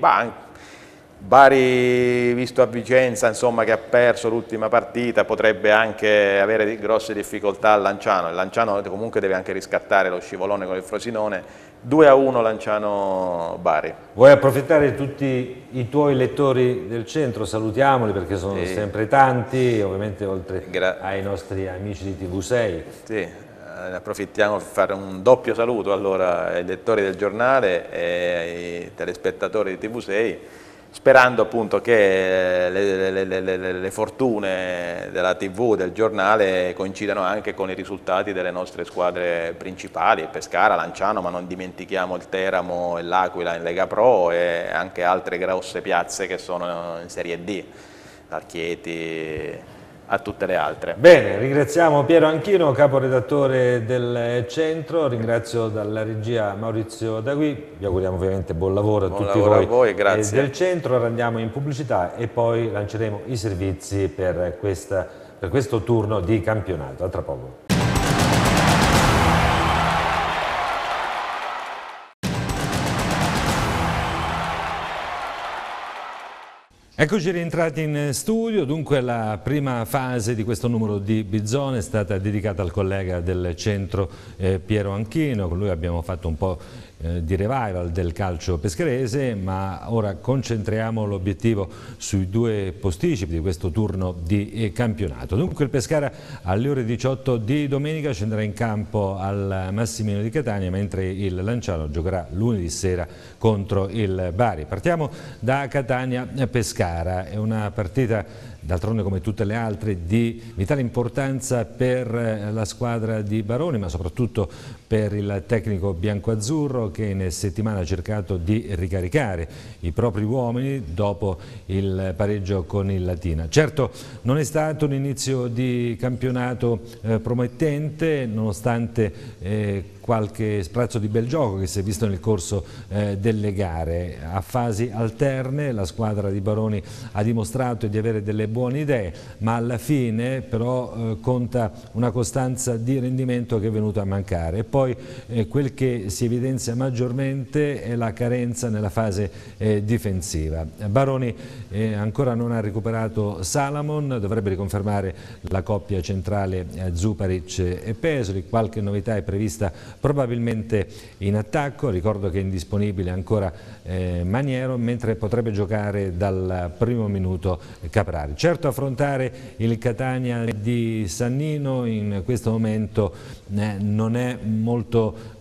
Bari, visto a Vicenza, insomma, che ha perso l'ultima partita, potrebbe anche avere grosse difficoltà al Lanciano. Il Lanciano comunque deve anche riscattare lo scivolone con il Frosinone. 2-1 Lanciano-Bari. Vuoi approfittare di tutti i tuoi lettori del centro? Salutiamoli perché sono sempre tanti, ovviamente oltre ai nostri amici di TV6. Sì, approfittiamo per fare un doppio saluto allora ai lettori del giornale e ai telespettatori di TV6. Sperando appunto che le fortune della TV, del giornale, coincidano anche con i risultati delle nostre squadre principali, Pescara, Lanciano, ma non dimentichiamo il Teramo e l'Aquila in Lega Pro e anche altre grosse piazze che sono in Serie D, Archieti, a tutte le altre. Bene, ringraziamo Piero Anchino, caporedattore del centro, ringrazio dalla regia Maurizio Dagui, vi auguriamo ovviamente buon lavoro a tutti voi del centro, ora andiamo in pubblicità e poi lanceremo i servizi per questo turno di campionato. A tra poco. Eccoci rientrati in studio, dunque la prima fase di questo numero di Bizzone è stata dedicata al collega del centro Piero Anchino, con lui abbiamo fatto un po' di revival del calcio pescarese, ma ora concentriamo l'obiettivo sui due posticipi di questo turno di campionato. Dunque il Pescara alle ore 18 di domenica scenderà in campo al Massimino di Catania, mentre il Lanciano giocherà lunedì sera contro il Bari. Partiamo da Catania-Pescara, è una partita d'altronde come tutte le altre di vitale importanza per la squadra di Baroni, ma soprattutto per il tecnico biancoazzurro che in settimana ha cercato di ricaricare i propri uomini dopo il pareggio con il Latina. Certo non è stato un inizio di campionato promettente, nonostante qualche sprazzo di bel gioco che si è visto nel corso delle gare. A fasi alterne la squadra di Baroni ha dimostrato di avere delle buone idee, ma alla fine però conta una costanza di rendimento che è venuta a mancare. E poi quel che si evidenzia maggiormente è la carenza nella fase difensiva. Baroni ancora non ha recuperato Salamon, dovrebbe riconfermare la coppia centrale Zuparic e Pesoli, qualche novità è prevista probabilmente in attacco, ricordo che è indisponibile ancora Maniero, mentre potrebbe giocare dal primo minuto Caprari. Certo affrontare il Catania di Sannino in questo momento non è molto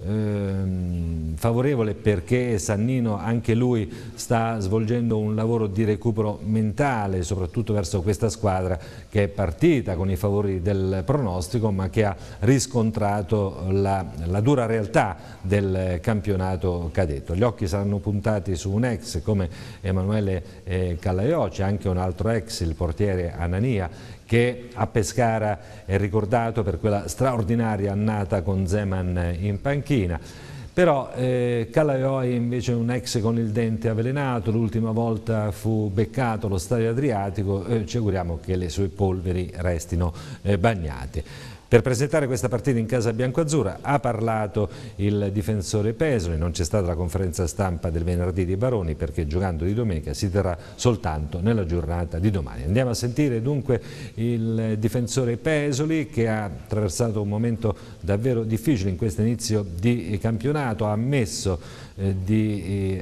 favorevole, perché Sannino anche lui sta svolgendo un lavoro di recupero mentale, soprattutto verso questa squadra che è partita con i favori del pronostico, ma che ha riscontrato la dura realtà del campionato cadetto. Gli occhi saranno puntati su un ex come Emanuele Callaiò, c'è anche un altro ex, il portiere Anania, che a Pescara è ricordato per quella straordinaria annata con Zeman in panchina. Però Callaiò è invece un ex con il dente avvelenato, l'ultima volta fu beccato allo Stadio Adriatico, ci auguriamo che le sue polveri restino bagnate. Per presentare questa partita in casa biancoazzurra ha parlato il difensore Pesoli, non c'è stata la conferenza stampa del venerdì di Baroni perché giocando di domenica si terrà soltanto nella giornata di domani. Andiamo a sentire dunque il difensore Pesoli, che ha attraversato un momento davvero difficile in questo inizio di campionato, ha ammesso di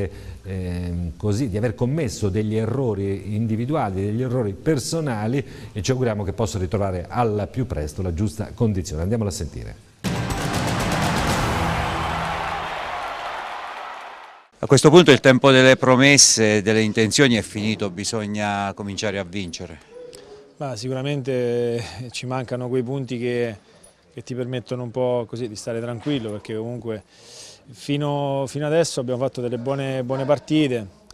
aver commesso degli errori individuali, degli errori personali, e ci auguriamo che possa ritrovare al più presto la giusta condizione. Andiamola a sentire. A questo punto il tempo delle promesse, delle intenzioni è finito, bisogna cominciare a vincere. Sicuramente ci mancano quei punti che ti permettono un po' così di stare tranquillo, perché comunque fino adesso abbiamo fatto delle buone partite,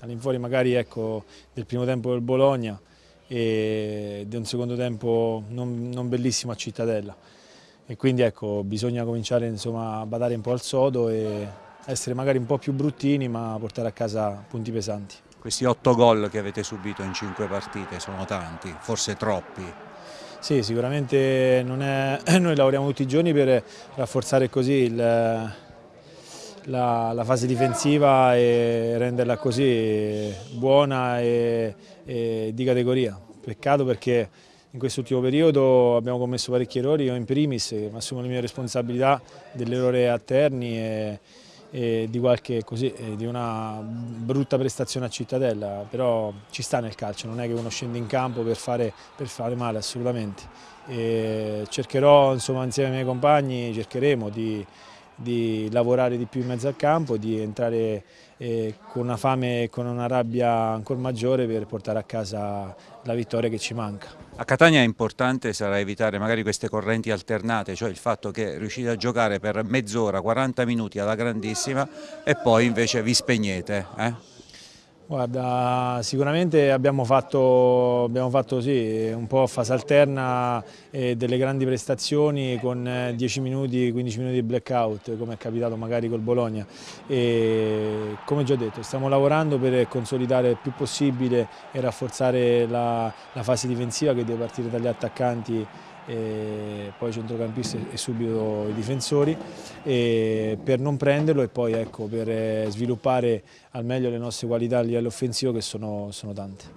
all'infuori magari ecco, del primo tempo del Bologna e di un secondo tempo non bellissimo a Cittadella. E quindi ecco, bisogna cominciare insomma, a badare un po' al sodo e essere magari un po' più bruttini ma portare a casa punti pesanti. Questi 8 gol che avete subito in 5 partite sono tanti, forse troppi. Sì, sicuramente noi lavoriamo tutti i giorni per rafforzare così la fase difensiva e renderla così buona e di categoria. Peccato perché in quest'ultimo periodo abbiamo commesso parecchi errori, io in primis, mi assumo le mie responsabilità dell'errore a Terni e di una brutta prestazione a Cittadella, però ci sta nel calcio, non è che uno scende in campo per fare male assolutamente. E cercherò insomma, insieme ai miei compagni, cercheremo di lavorare di più in mezzo al campo, di entrare con una fame e con una rabbia ancora maggiore per portare a casa la vittoria che ci manca. A Catania è importante sarà evitare magari queste correnti alternate, cioè il fatto che riuscite a giocare per mezz'ora, 40 minuti alla grandissima e poi invece vi spegnete. Guarda, sicuramente abbiamo fatto sì, un po' a fase alterna delle grandi prestazioni con 10 minuti, 15 minuti di blackout, come è capitato magari col Bologna. E, come già detto, stiamo lavorando per consolidare il più possibile e rafforzare la fase difensiva che deve partire dagli attaccanti e poi i centrocampisti e subito i difensori per non prenderlo e poi ecco, per sviluppare al meglio le nostre qualità a livello offensivo che sono tante.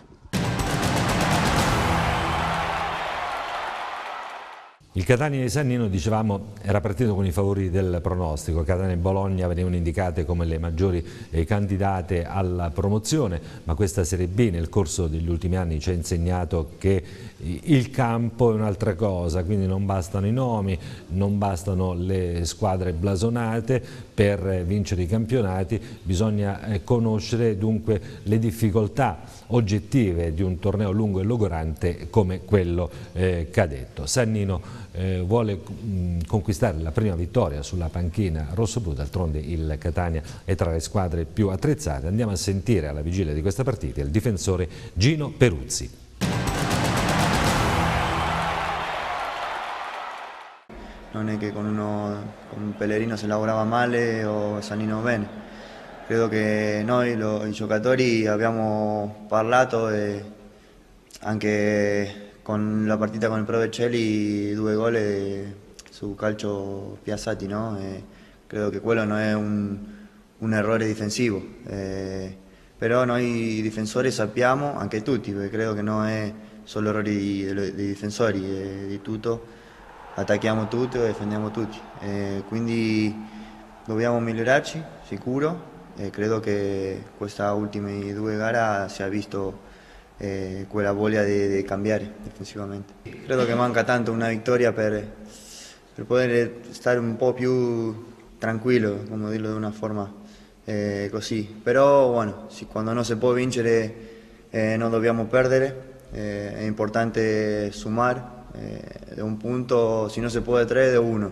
Il Catania di Sannino, dicevamo, era partito con i favori del pronostico. Catania e Bologna venivano indicate come le maggiori candidate alla promozione, ma questa Serie B nel corso degli ultimi anni ci ha insegnato che il campo è un'altra cosa, quindi non bastano i nomi, non bastano le squadre blasonate per vincere i campionati, bisogna conoscere dunque le difficoltà oggettive di un torneo lungo e logorante come quello cadetto. Sannino vuole conquistare la prima vittoria sulla panchina rossoblu, d'altronde il Catania è tra le squadre più attrezzate. Andiamo a sentire alla vigilia di questa partita il difensore Gino Peruzzi. Non è che con un Pellerino si lavorava male o Sannino bene. Credo che noi i giocatori abbiamo parlato e anche con la partita con il Pro Vercelli 2 gol su calcio piazzati, no? E credo che quello non è un errore difensivo, però noi difensori sappiamo, anche tutti, perché credo che non è solo errori dei difensori, è di tutto, attacchiamo tutto e difendiamo tutti, quindi dobbiamo migliorarci, sicuro, e credo che questa ultima 2 gare si è visto quella voglia di cambiare difensivamente. Credo che manca tanto una vittoria per poter stare un po' più tranquillo, come dirlo di una forma così. Però bueno, quando non si può vincere non dobbiamo perdere, è importante sumare, di un punto, se non si può 3, di 1.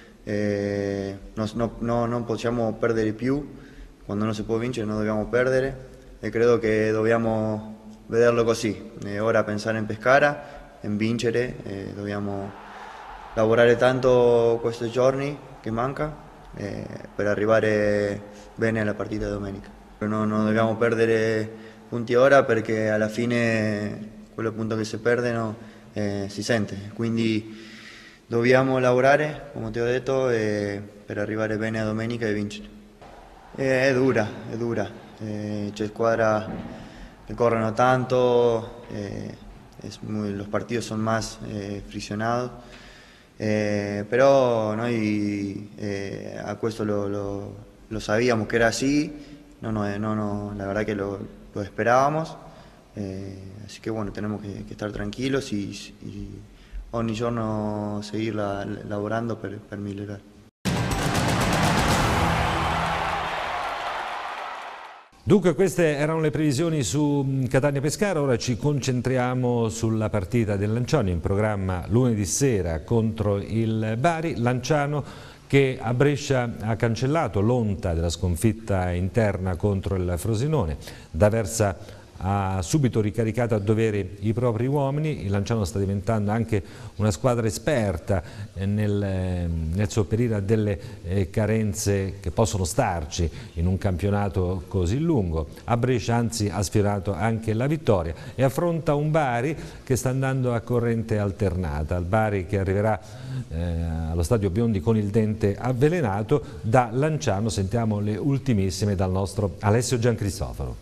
Non possiamo perdere più, quando non si può vincere non dobbiamo perdere e credo che dobbiamo vederlo così, ora pensare in Pescara, in vincere, dobbiamo lavorare tanto questi giorni che manca per arrivare bene alla partita domenica. Non dobbiamo perdere punti ora perché alla fine quello punto che si perdono si sente, quindi dobbiamo lavorare, come ti ho detto, per arrivare bene a domenica e vincere. È dura, c'è squadra que corren tanto, los partidos son más friccionados, pero noi a questo lo sabíamos que era así, la verdad que lo esperábamos, así que bueno, tenemos que estar tranquilos y ogni giorno seguir lavorando per migliorare. Dunque queste erano le previsioni su Catania-Pescara, ora ci concentriamo sulla partita del Lanciano in programma lunedì sera contro il Bari. Lanciano che a Brescia ha cancellato l'onta della sconfitta interna contro il Frosinone. D'Aversa ha subito ricaricato a dovere i propri uomini. Il Lanciano sta diventando anche una squadra esperta nel sopperire a delle carenze che possono starci in un campionato così lungo. A Brescia anzi ha sfiorato anche la vittoria e affronta un Bari che sta andando a corrente alternata. Il Bari che arriverà allo stadio Biondi con il dente avvelenato. Da Lanciano sentiamo le ultimissime dal nostro Alessio Giancristoforo.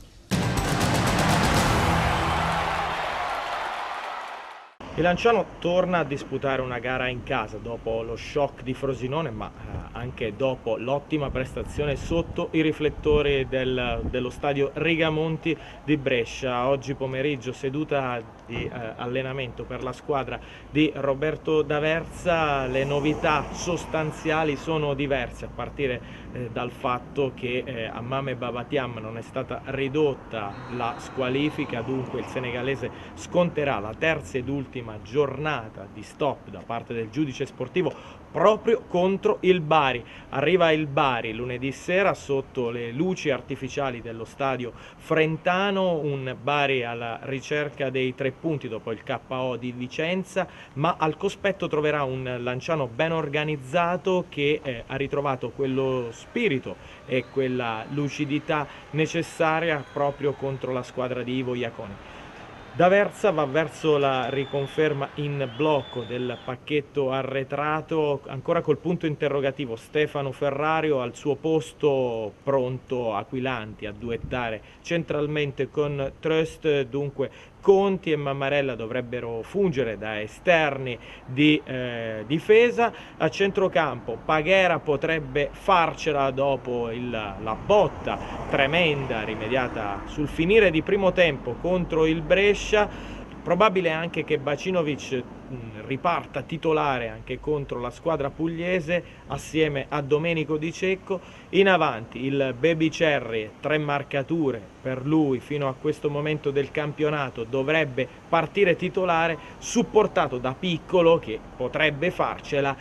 Il Lanciano torna a disputare una gara in casa dopo lo shock di Frosinone, ma anche dopo l'ottima prestazione sotto i riflettori dello stadio Rigamonti di Brescia. Oggi pomeriggio seduta di allenamento per la squadra di Roberto D'Aversa. Le novità sostanziali sono diverse, a partire dal fatto che a Mame Babatiam non è stata ridotta la squalifica, dunque il senegalese sconterà la terza ed ultima giornata di stop da parte del giudice sportivo proprio contro il Bari. Arriva il Bari lunedì sera sotto le luci artificiali dello stadio Frentano, un Bari alla ricerca dei 3 punti dopo il KO di Vicenza, ma al cospetto troverà un Lanciano ben organizzato che ha ritrovato quello spirito e quella lucidità necessaria proprio contro la squadra di Ivo Iaconi. D'Aversa va verso la riconferma in blocco del pacchetto arretrato, ancora col punto interrogativo Stefano Ferrario al suo posto, pronto Aquilani a duettare centralmente con Tröst. Dunque Conti e Mammarella dovrebbero fungere da esterni di difesa. A centrocampo Paghera potrebbe farcela dopo la botta tremenda rimediata sul finire di primo tempo contro il Brescia. Probabile anche che Bacinovic riparta titolare anche contro la squadra pugliese assieme a Domenico Di Cecco. In avanti il Baby Cerri, 3 marcature per lui fino a questo momento del campionato, dovrebbe partire titolare, supportato da Piccolo che potrebbe farcela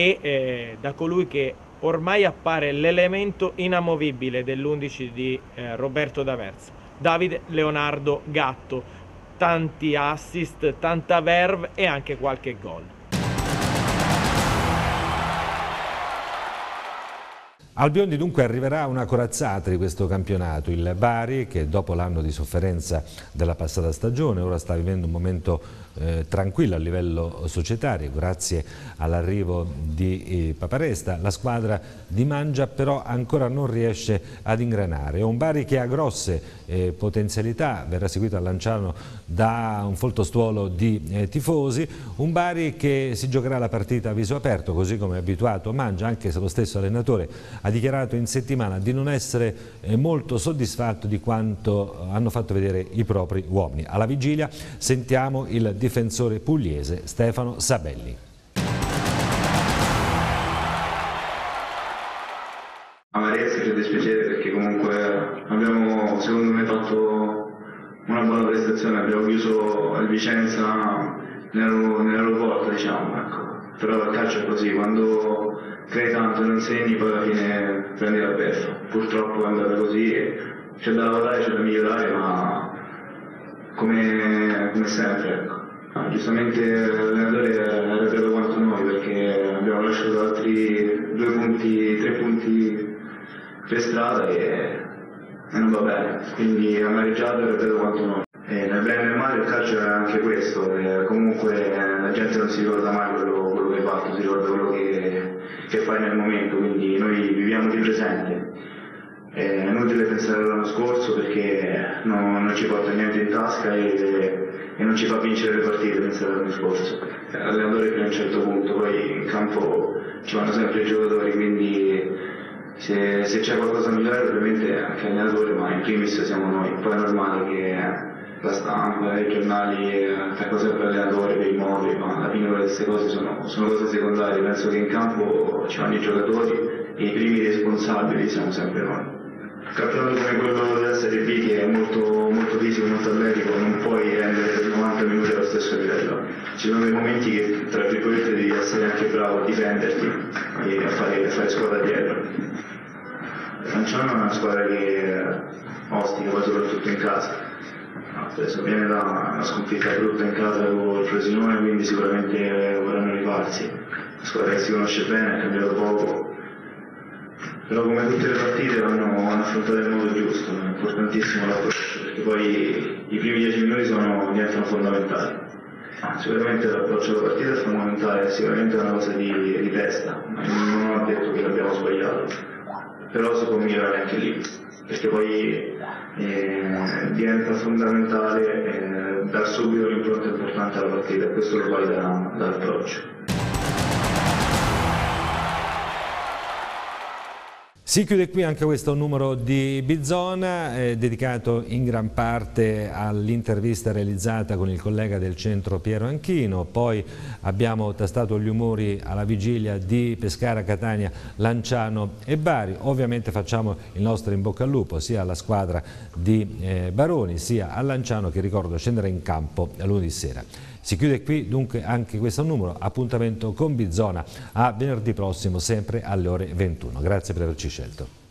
e da colui che ormai appare l'elemento inamovibile dell'11 di Roberto D'Aversa, Davide Leonardo Gatto. Tanti assist, tanta verve e anche qualche gol. Al Biondi dunque arriverà una corazzata di questo campionato, il Bari che dopo l'anno di sofferenza della passata stagione ora sta vivendo un momento tranquillo a livello societario grazie all'arrivo di Paparesta. La squadra di Mangia però ancora non riesce ad ingranare. È un Bari che ha grosse potenzialità, verrà seguito al Lanciano da un folto stuolo di tifosi, un Bari che si giocherà la partita a viso aperto così come è abituato Mangia, anche se lo stesso allenatore ha dichiarato in settimana di non essere molto soddisfatto di quanto hanno fatto vedere i propri uomini. Alla vigilia sentiamo il difensore pugliese Stefano Sabelli. Amarezza e dispiacere perché comunque abbiamo secondo me fatto una buona prestazione, abbiamo chiuso il Vicenza nell'aeroporto, diciamo, ecco. Però il calcio è così, quando crei tanto e non segni poi alla fine prendi la beffa. Purtroppo è andata così e c'è da lavorare, c'è da migliorare, ma come sempre, ecco. Giustamente l'allenatore è arretrato quanto noi perché abbiamo lasciato altri 3 punti per strada e non va bene, quindi amareggiato e arretrato quanto noi. E nel bene e nel male il calcio è anche questo, comunque la gente non si ricorda mai quello che hai fatto, si ricorda quello che fai nel momento, quindi noi viviamo di presente. È inutile pensare all'anno scorso perché non ci porta niente in tasca e non ci fa vincere le partite pensare all'anno scorso. L'allenatore fino a un certo punto, poi in campo ci vanno sempre i giocatori, quindi se c'è qualcosa da migliorare ovviamente anche l'allenatore, ma in primis siamo noi. Poi è normale che la stampa, i giornali attaccano sempre l'allenatore per i modi, ma alla fine queste cose sono cose secondarie. Penso che in campo ci vanno i giocatori e i primi responsabili siamo sempre noi. campionato come quello della Serie B, che è molto, molto fisico, molto atletico, non puoi rendere per 90 minuti allo stesso livello. Ci sono dei momenti che, tra virgolette, devi essere anche bravo a difenderti e a fare squadra dietro. Lanciano è una squadra che ostica, poi soprattutto in casa. Adesso viene da una sconfitta brutta in casa con il Frosinone, quindi sicuramente vorranno rifarsi. Una squadra che si conosce bene, ha cambiato poco. Però come tutte le partite vanno affrontate nel modo giusto, è importantissimo l'approccio, perché poi i primi 10 minuti diventano fondamentali. Sicuramente l'approccio alla partita è fondamentale, sicuramente è una cosa di testa, non ho detto che l'abbiamo sbagliato, però si può migliorare anche lì, perché poi diventa fondamentale dar subito l'impronta importante alla partita, e questo lo fai dall'approccio. Si chiude qui anche questo numero di Bizona, dedicato in gran parte all'intervista realizzata con il collega del centro Piero Anchino. Poi abbiamo tastato gli umori alla vigilia di Pescara, Catania, Lanciano e Bari. Ovviamente facciamo il nostro in bocca al lupo sia alla squadra di Baroni sia a Lanciano, che ricordo scenderà in campo lunedì sera. Si chiude qui dunque anche questo numero, appuntamento con Bizona a venerdì prossimo sempre alle ore 21. Grazie per averci scelto.